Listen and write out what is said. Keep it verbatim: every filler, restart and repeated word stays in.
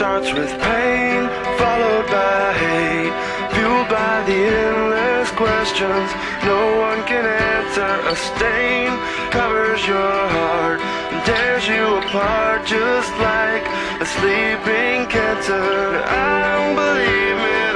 starts with pain, followed by hate, fueled by the endless questions no one can answer. A stain covers your heart and tears you apart, just like a sleeping cancer. I don't believe me